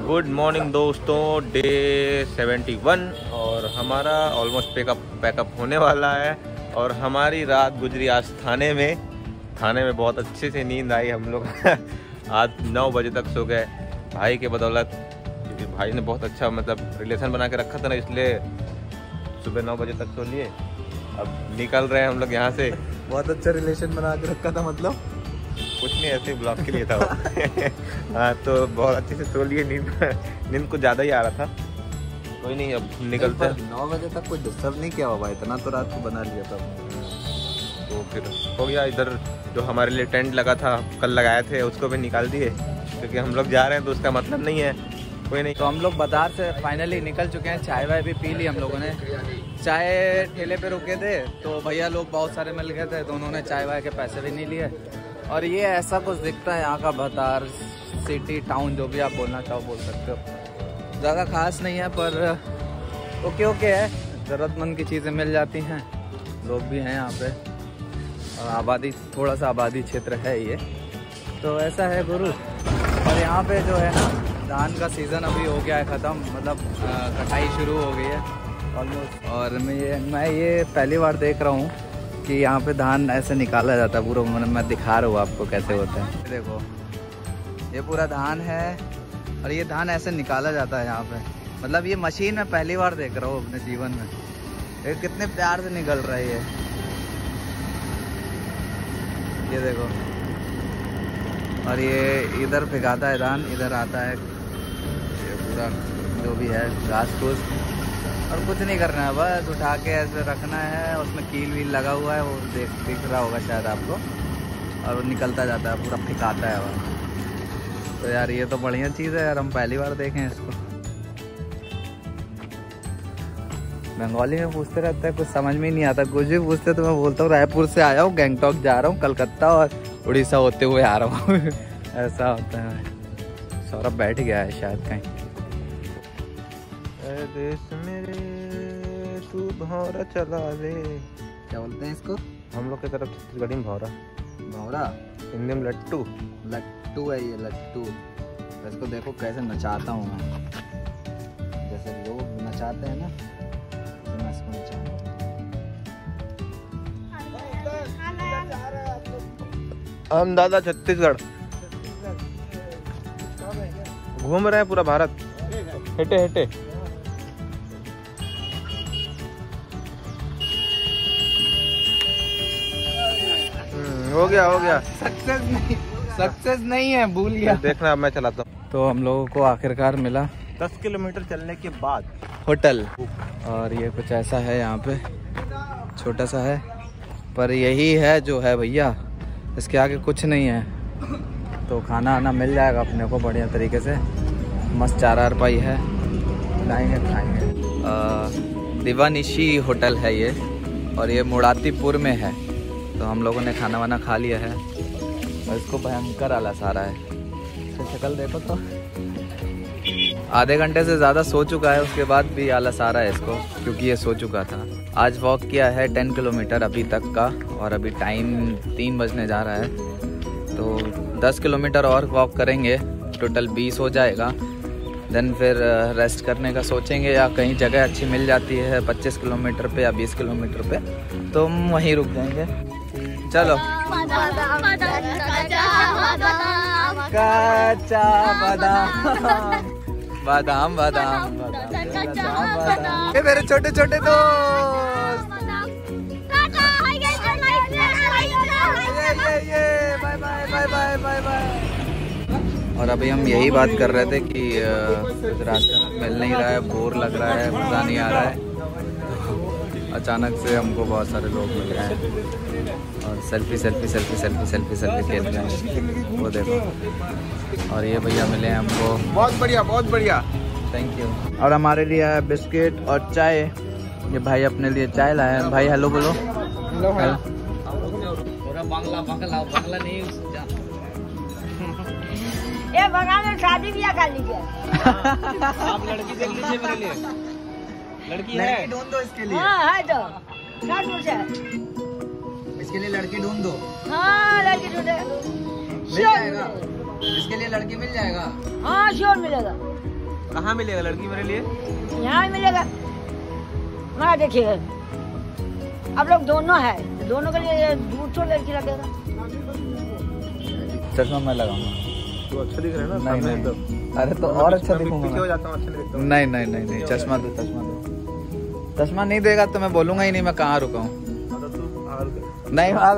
Good morning दोस्तों, day 71 और हमारा ऑलमोस्ट पैकअप होने वाला है। और हमारी रात गुजरी आज थाने में बहुत अच्छे से नींद आई। हम लोग आज 9 बजे तक सो गए भाई के बदौलत, क्योंकि भाई ने बहुत अच्छा रिलेशन बना के रखा था ना, इसलिए सुबह 9 बजे तक सो लिए। अब निकल रहे हैं हम लोग यहाँ से। बहुत अच्छा रिलेशन बना के रखा था, मतलब कुछ नहीं, ऐसे ब्लॉग के लिए था वो। हाँ, तो बहुत अच्छे से सो लिए। नींद कुछ ज़्यादा ही आ रहा था। कोई नहीं, अब निकलते हैं। 9 बजे तक कोई डिस्टर्ब नहीं किया होगा, इतना तो रात को बना लिया था। तो फिर हो गया। इधर जो हमारे लिए टेंट लगा था, कल लगाए थे, उसको भी निकाल दिए, क्योंकि हम लोग जा रहे हैं तो उसका मतलब नहीं है। कोई नहीं। तो हम लोग बाजार से फाइनली निकल चुके हैं। चाय वाय भी पी ली हम लोगों ने। चाय ठेले पे रुके थे तो भैया लोग बहुत सारे मिल गए थे, तो उन्होंने चाय वाय के पैसे भी नहीं लिए। और ये ऐसा कुछ दिखता है यहाँ का बाजार, सिटी, टाउन, जो भी आप बोलना चाहो बोल सकते हो। ज़्यादा खास नहीं है, पर ओके है। ज़रूरतमंद की चीज़ें मिल जाती हैं, लोग भी हैं यहाँ पे, और आबादी, थोड़ा सा आबादी क्षेत्र है ये, तो ऐसा है गुरु। और यहाँ पे जो है ना, धान का सीज़न अभी हो गया है ख़त्म, मतलब कटाई शुरू हो गई है ऑलमोस्ट। और मैं ये पहली बार देख रहा हूँ कि यहाँ पे धान ऐसे निकाला जाता है पूरा। मैं दिखा रहा हूँ आपको कैसे होता है। देखो, ये पूरा धान है और ये धान ऐसे निकाला जाता है यहाँ पे। मतलब ये मशीन मैं पहली बार देख रहा हूँ अपने जीवन में। ये कितने प्यार से निकल रहा है ये देखो। और ये इधर भिगाता है धान, इधर आता है ये पूरा जो भी है घास फूस, और कुछ नहीं करना है, बस उठा के ऐसे रखना है। उसमें कील वील लगा हुआ है, वो दिख रहा होगा शायद आपको, और वो निकलता जाता है, पूरा फिकाता है वहाँ। तो यार ये तो बढ़िया चीज़ है यार, हम पहली बार देखें इसको। बंगाली में पूछते रहते हैं, कुछ समझ में नहीं आता। कुछ भी पूछते तो मैं बोलता हूँ रायपुर से आया हूँ, गैंगटॉक जा रहा हूँ, कलकत्ता और उड़ीसा होते हुए आ रहा हूँ। ऐसा होता है। सौरभ बैठ गया है शायद कहीं। देश मेरे तू भौरा चला ले। क्या बोलते हैं इसको? हम लोग की तरफ छत्तीसगढ़ी में भौरा। भौरा हिंदी में लट्टू। लट्टू है ये, लट्टू। तो इसको देखो कैसे नचाता हूँ मैं, जैसे लोग नचाते हैं ना, तो मैं इसको नचाऊंगा। हम दादा छत्तीसगढ़ घूम रहे हैं पूरा भारत, हेटे हेटे। हो गया। सक्सेस नहीं है, भूल गया। देखना, अब मैं चलाता हूँ। तो हम लोगों को आखिरकार मिला 10 किलोमीटर चलने के बाद होटल। और ये कुछ ऐसा है यहाँ पे, छोटा सा है, पर यही है जो है भैया, इसके आगे कुछ नहीं है। तो खाना आना मिल जाएगा अपने को बढ़िया तरीके से। मस्त 4 रुपये है, लाएंगे खाएंगे। दिवानिशी होटल है ये, और ये मुरादीपुर में है। तो हम लोगों ने खाना वाना खा लिया है, और इसको भयंकर आलस आ रहा है। इसकी शक्ल देखो तो, आधे घंटे से ज़्यादा सो चुका है, उसके बाद भी आलस आ रहा है इसको, क्योंकि ये सो चुका था। आज वॉक किया है 10 किलोमीटर अभी तक का, और अभी टाइम 3 बजने जा रहा है। तो 10 किलोमीटर और वॉक करेंगे, टोटल 20 हो जाएगा। देन फिर रेस्ट करने का सोचेंगे, या कहीं जगह अच्छी मिल जाती है 25 किलोमीटर पे या 20 किलोमीटर पे, तो हम वहीं रुक जाएंगे। चलो। कच्चा बादाम, बादाम ये मेरे छोटे छोटे दोस्त। Bye bye bye bye. और अभी हम यही बात कर रहे थे कि रास्ते में मिल नहीं रहा है, बोर लग रहा है, मज़ा नहीं आ रहा है। अचानक से हमको बहुत सारे लोग मिल रहे हैं, और सेल्फी खेल रहे हैं, वो देखो। और ये भैया मिले हैं हमको, बहुत बढ़िया, थैंक यू। और हमारे लिए है बिस्किट और चाय। ये भाई अपने लिए चाय लाए हैं। भाई हेलो बोलो। बांग्ला नहीं, ये बंगाल शादी ब्याह कर लीजिए। आप लड़की देख लीजिए मेरे लिए। लड़की है, ढूंढ दो इसके लिए। हाँ है तो, क्या कुछ है इसके लिए? लड़की ढूंढ दो। हाँ लड़की ढूंढे, मिल जाएगा इसके लिए, लड़की मिल जाएगा। हाँ श्योर मिलेगा। कहाँ मिलेगा लड़की मेरे लिए? यहाँ भी मिलेगा। वहाँ देखिए, अब लोग दोनों है, दोनों के लिए दूर तो लड़की लगेगा। चश्मा मैं लगाऊंगा। तो अच्छा दिख रहा है ना? नहीं सामने नहीं, तो अरे तो और अच्छा दिखूंगा। पीछे हो जाता हूँ, अच्छा नहीं दिखता हूँ। नहीं नहीं नहीं नहीं, चश्मा दो, चश्मा दो। चश्मा नहीं देगा तो मैं बोलूंगा ही नहीं मैं कहाँ रुका हूँ। नहीं हाँ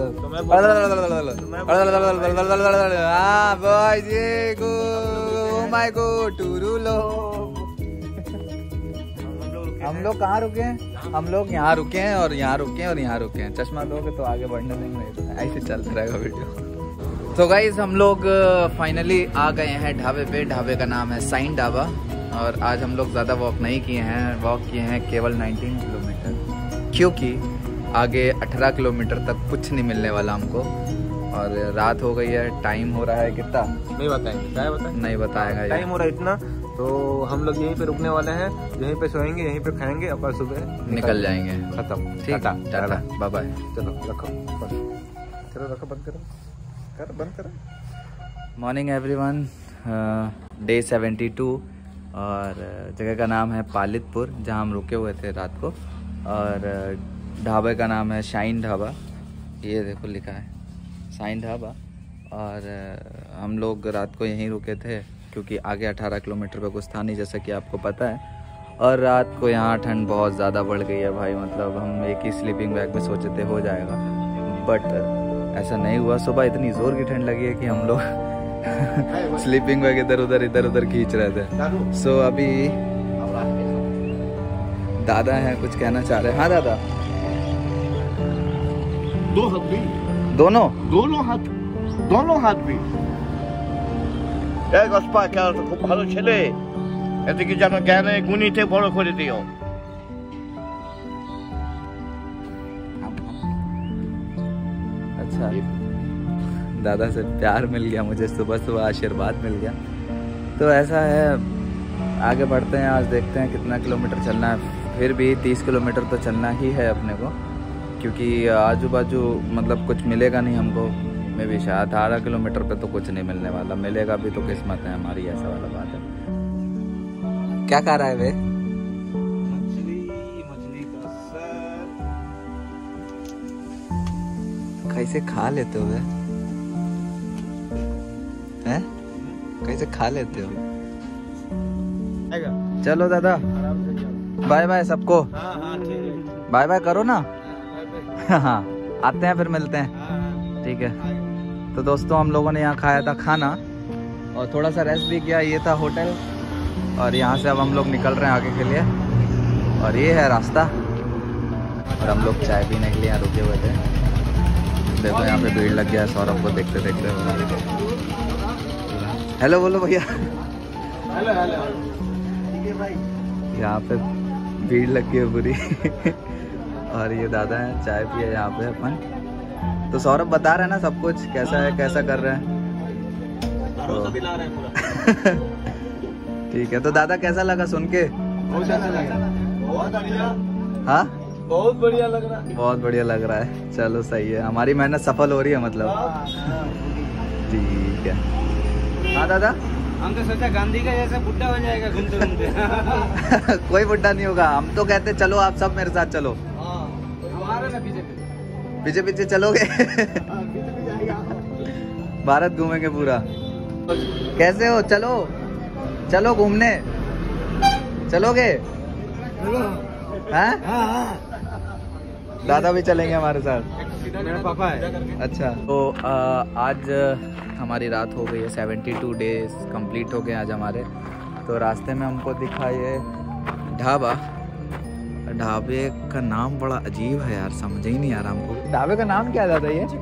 भाई जी गो माय गो टूरू लो। हम लोग कहाँ रुके हैं? हम लोग यहाँ रुके हैं और यहाँ रुके हैं और यहाँ रुके हैं। चश्मा दोगे तो आगे बढ़ने देंगे, ऐसे चलता रहेगा वीडियो। तो गाइज हम लोग फाइनली आ गए हैं ढाबे पे। ढाबे का नाम है साइन ढाबा। और आज हम लोग ज़्यादा वॉक नहीं किए हैं, वॉक किए हैं केवल 19 किलोमीटर, क्योंकि आगे 18 किलोमीटर तक कुछ नहीं मिलने वाला हमको। और रात हो गई है, टाइम हो रहा है कितना नहीं बताएंगे, क्या बताएं? नहीं बताएगा। टाइम हो रहा है इतना, तो हम लोग यहीं पे रुकने वाले हैं, यहीं पे सोएंगे, यहीं पे खाएंगे और सुबह निकल जाएंगे। खत्म। ठीक, टाटा बाय बाय। चलो रखो, चलो रखो, बंद करो, बंद करो। मॉर्निंग एवरीवन, डे 72 और जगह का नाम है पालितपुर, जहां हम रुके हुए थे रात को। और ढाबे का नाम है शाइन ढाबा, ये देखो लिखा है शाइन ढाबा। और हम लोग रात को यहीं रुके थे क्योंकि आगे 18 किलोमीटर पे कुछ था नहीं, जैसा कि आपको पता है। और रात को यहाँ ठंड बहुत ज़्यादा बढ़ गई है भाई, मतलब हम एक ही स्लीपिंग बैग में सोचे थे हो जाएगा, बट ऐसा नहीं हुआ। सुबह इतनी ज़ोर की ठंड लगी है कि हम लोग स्लीपिंग बैग इधर उधर खींच रहे थे। सो अभी दादा हैं, कुछ कहना चाह रहे हैं। हाँ दादा, दो हाथ भी, दोनों হাত भी। এক গসপা খেলা তো খুব ভালো ছেলে, এদিকে যেন জ্ঞানে গুণীতে বড় করে দিও। अच्छा, दादा से प्यार मिल गया मुझे, सुबह सुबह आशीर्वाद मिल गया। तो ऐसा है, आगे बढ़ते हैं। आज देखते हैं कितना किलोमीटर चलना है। फिर भी 30 किलोमीटर तो चलना ही है अपने को, क्योंकि आजू बाजू मतलब कुछ मिलेगा नहीं हमको। मैं भी शायद 18 किलोमीटर पे तो कुछ नहीं मिलने वाला, मिलेगा भी तो किस्मत है हमारी, ऐसा वाला बात है। क्या खा रहा है वे? मछली का सर। कैसे खा लेते हो वे? हैं? कैसे खा लेते हो? चलो दादा, बाय बाय सबको। बाय बाय करो ना। हाँ, आते हैं फिर मिलते हैं। ठीक है। तो दोस्तों हम लोगों ने यहाँ खाया था खाना और थोड़ा सा रेस्ट भी किया। ये था होटल और यहाँ से अब हम लोग निकल रहे हैं आगे के लिए। और ये है रास्ता। और हम लोग चाय पीने के लिए यहाँ रुके हुए थे। देखो यहाँ पे भीड़ लग गया है सौरभ को देखते देखते। हेलो बोलो भैया। Hello hello. यहाँ पे भीड़ लग गई है पूरी। और ये दादा हैं, चाय पिए यहाँ पे अपन। तो सौरभ बता रहे हैं ना सब कुछ, कैसा है, कैसा कर रहे हैं। तो ठीक है। तो दादा कैसा लगा सुन के? बहुत अच्छा लगा, बहुत बढ़िया। हाँ, बहुत बढ़िया लग रहा है। बहुत बढ़िया लग रहा है। चलो सही है, हमारी मेहनत सफल हो रही है मतलब। ठीक है। हाँ दादा, हम तो सोचा गांधी का जैसा बुड्ढा हो जाएगा घूमते घूमते। कोई बुड्ढा नहीं होगा। हम तो कहते चलो आप सब मेरे साथ चलो। हमारे ना पीछे पीछे चलोगे। भारत घूमेंगे पूरा। कैसे हो? चलो चलो घूमने, चलोगे? हाँ? दादा भी चलेंगे हमारे साथ। मेरा पापा है। अच्छा, तो आज हमारी रात हो गई है। 72 डेज कंप्लीट हो गए आज हमारे। तो रास्ते में हमको दिखा ये ढाबा। ढाबे का नाम बड़ा अजीब है यार, समझ ही नहीं आ रहा हमको। ढाबे का नाम क्या था ये?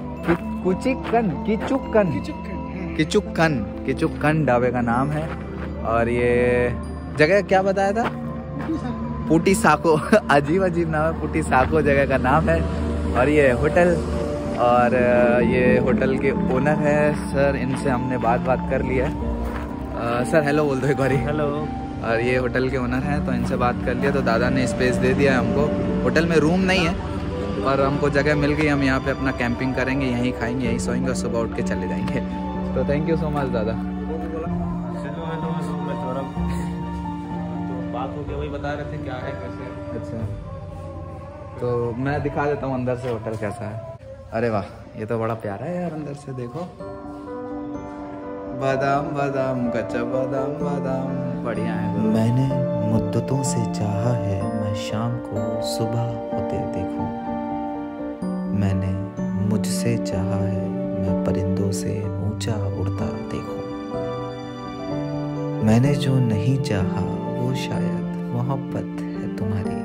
किचुक्कन ढाबे का नाम है। और ये जगह क्या बताया था? पुटी साको। अजीब अजीब नाम है, पुटी साको जगह का नाम है। और ये होटल, और ये होटल के ओनर है सर, इनसे हमने बात कर लिया है। सर हेलो बोल दो एक बारी। हेलो। और ये होटल के ओनर हैं, तो इनसे बात कर लिया। तो दादा ने स्पेस दे दिया है हमको। होटल में रूम नहीं है और हमको जगह मिल गई। हम यहाँ पे अपना कैंपिंग करेंगे, यहीं खाएंगे, यहीं सोएंगे और सुबह उठ के चले जाएंगे। तो थैंक यू सो मच दादा। बात हो गई, वही बता रहे थे क्या है कैसे है। अच्छा, तो मैं दिखा देता हूँ अंदर से होटल कैसा है। अरे वाह, ये तो बड़ा प्यारा है यार, अंदर से देखो। बादाम बादाम कच्चा बादाम बादाम बढ़िया है। मैंने मुद्दतों से चाहा है मैं शाम को सुबह होते देखूं। मैंने मुझसे चाहा है मैं परिंदों से ऊंचा उड़ता देखूं। मैंने जो नहीं चाहा वो शायद मोहब्बत है तुम्हारी।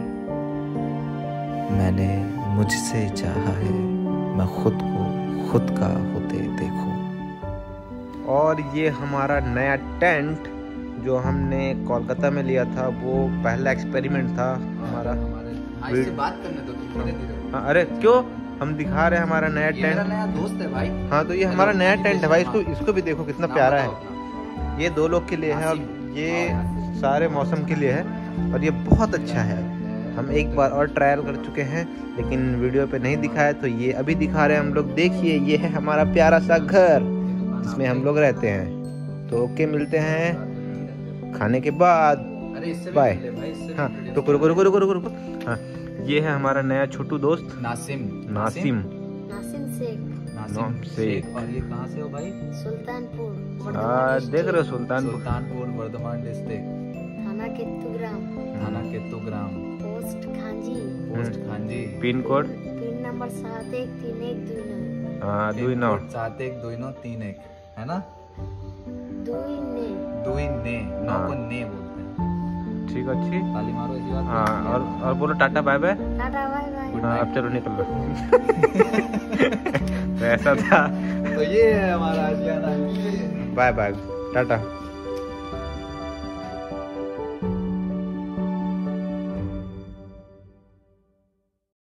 मैंने मुझसे चाहा है मैं खुद को खुद का होते देखूं। और ये हमारा नया टेंट जो हमने कोलकाता में लिया था, वो पहला एक्सपेरिमेंट था हमारा। इससे बात करने दो तुम, धीरे-धीरे। हाँ, अरे क्यों, हम दिखा रहे हैं हमारा नया ये मेरा टेंट। नया दोस्त है भाई। हाँ, तो ये हमारा नया टेंट है भाई, इसको भी देखो कितना प्यारा है। है। ये 2 लोग के लिए है और ये सारे मौसम के लिए है और ये बहुत अच्छा है। हम एक बार और ट्रायल कर चुके हैं लेकिन वीडियो पे नहीं दिखाया, तो ये अभी दिखा रहे हैं हम लोग। देखिए, ये है हमारा प्यारा सा घर जिसमें हम लोग रहते हैं। तो ओके, मिलते हैं खाने के बाद। बाय। हाँ, रुको रुको रुको रुको रुको रुको। हाँ, ये है हमारा नया छोटू दोस्त नासिम। नासिम। नासिम शेख, नासिम शेख। और ये कहाँ से हो भाई? सुल्तानपुर, देख रहे हो, सुल्तानपुर। सुल्तानपुर वर्धमान डिस्ट्रिक्ट, थाना केतुग्राम, थाना Ketugram, post Khanji, post Khanji, pin code pin number 713129। 712931 है ना? दुई ने नौ को ने बोलते हैं। ठीक अच्छी। ताली मारो ऐसी बात। हाँ, और बोलो tata bye bye. Tata bye bye. हाँ, अब चलो निकल लो। तो ऐसा था। तो ये है हमारा आज का। Bye bye, Tata.